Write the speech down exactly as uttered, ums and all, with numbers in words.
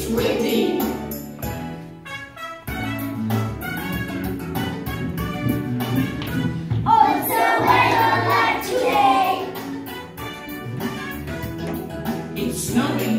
windy. Oh, it's the weather like today. It's snowing